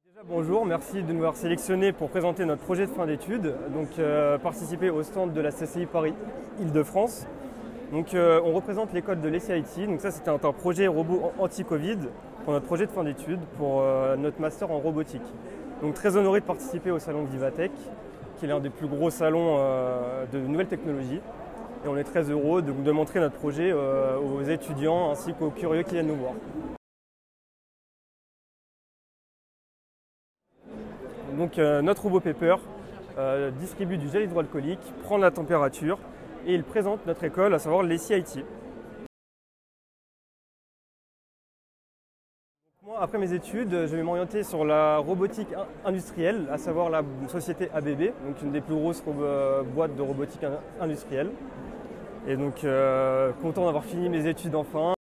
Déjà, bonjour, merci de nous avoir sélectionnés pour présenter notre projet de fin d'études, donc participer au stand de la CCI Paris Île-de-France. Donc on représente l'école de l'ECIT, donc ça c'était un projet robot anti-Covid pour notre projet de fin d'études pour notre master en robotique. Donc très honoré de participer au salon Vivatech, qui est l'un des plus gros salons de nouvelles technologies. Et on est très heureux de montrer notre projet aux étudiants ainsi qu'aux curieux qui viennent nous voir. Donc notre robot Pepper distribue du gel hydroalcoolique, prend la température et il présente notre école, à savoir l'ECIT. Moi, après mes études, je vais m'orienter sur la robotique industrielle, à savoir la société ABB, donc une des plus grosses boîtes de robotique industrielle. Et donc content d'avoir fini mes études enfin.